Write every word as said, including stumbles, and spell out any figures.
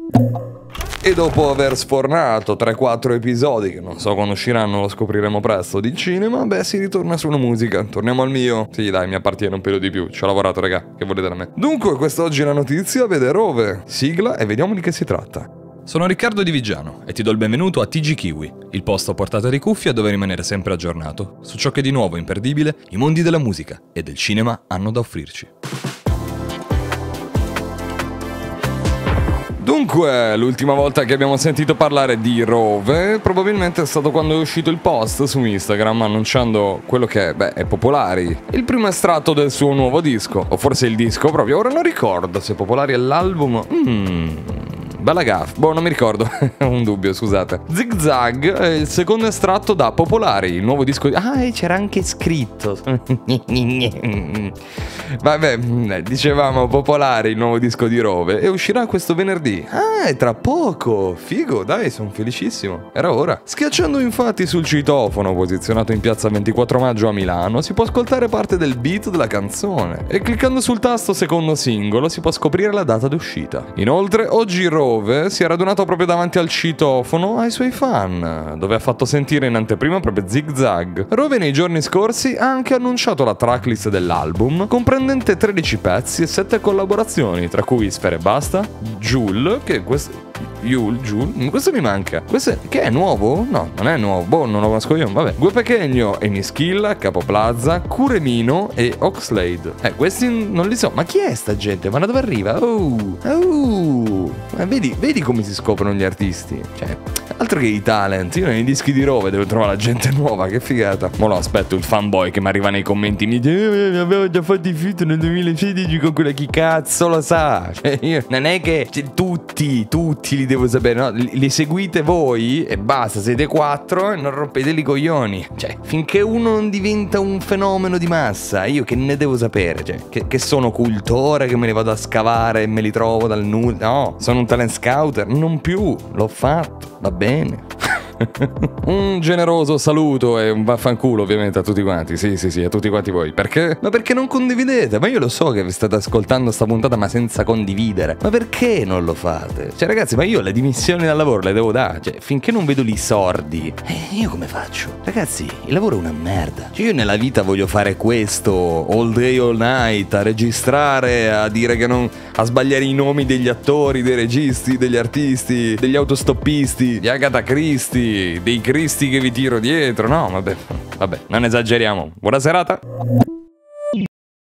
E dopo aver sfornato tre quattro episodi, che non so quando usciranno, lo scopriremo presto, di cinema, beh, si ritorna sulla musica. Torniamo al mio. Sì, dai, mi appartiene un pelo di più. Ci ho lavorato, raga. Che volete da me? Dunque, quest'oggi la notizia vede Rove. Sigla e vediamo di che si tratta. Sono Riccardo Di Vigiano e ti do il benvenuto a T G Kiwi, il posto a portata di cuffia dove rimanere sempre aggiornato su ciò che di nuovo e imperdibile i mondi della musica e del cinema hanno da offrirci. Dunque, l'ultima volta che abbiamo sentito parlare di Rove probabilmente è stato quando è uscito il post su Instagram annunciando quello che, beh, è Popolari, il primo estratto del suo nuovo disco, o forse il disco proprio, ora non ricordo se Popolari è l'album. Mmm... Bella gaff, boh, non mi ricordo, ho un dubbio, scusate. Zig Zag è il secondo estratto da Popolari, il nuovo disco di... Ah, e c'era anche scritto. Vabbè, dicevamo Popolari, il nuovo disco di Rove, e uscirà questo venerdì. Ah, è tra poco, figo, dai, sono felicissimo, era ora. Schiacciando infatti sul citofono, posizionato in piazza ventiquattro maggio a Milano, si può ascoltare parte del beat della canzone. E cliccando sul tasto secondo singolo si può scoprire la data d'uscita. Inoltre, oggi Rove si è radunato proprio davanti al citofono ai suoi fan, dove ha fatto sentire in anteprima proprio Zig Zag. Rove nei giorni scorsi ha anche annunciato la tracklist dell'album, comprendente tredici pezzi e sette collaborazioni, tra cui Sfera Ebbasta, Jul, che questo... Jul, Jul, questo mi manca. Questo è... che è nuovo? No, non è nuovo, boh, non lo conosco io, vabbè. Gue Pequeno, Emischilla, Capo Plaza, Curemino e Oxlade. Eh, questi non li so, ma chi è sta gente? Ma da dove arriva? Oh, oh, ma vedi, vedi come si scoprono gli artisti? Cioè, altro che i talent, io nei dischi di Rove devo trovare la gente nuova, che figata. Ma lo aspetto il fanboy che mi arriva nei commenti e mi dice eh, avevo già fatto i feat nel duemilasedici con quella, chi cazzo lo sa? Cioè, io, non è che cioè, tutti, tutti li devo sapere, no? Li, li seguite voi e basta, siete quattro e non rompete i coglioni. Cioè, finché uno non diventa un fenomeno di massa, io che ne devo sapere? Cioè, che, che sono cultore, che me li vado a scavare e me li trovo dal nulla? No, sono un talent scouter, non più, l'ho fatto, va bene. Un generoso saluto e un vaffanculo ovviamente a tutti quanti. Sì sì sì, a tutti quanti voi. Perché? Ma perché non condividete? Ma io lo so che vi state ascoltando sta puntata ma senza condividere. Ma perché non lo fate? Cioè ragazzi, ma io le dimissioni dal lavoro le devo dare. Cioè finché non vedo lì sordi, eh, io come faccio? Ragazzi, il lavoro è una merda. Cioè io nella vita voglio fare questo all day all night, a registrare, a dire che non... a sbagliare i nomi degli attori, dei registi, degli artisti, degli autostoppisti, di Agatha Christie, dei cristi che vi tiro dietro. No, vabbè, vabbè, non esageriamo. Buona serata.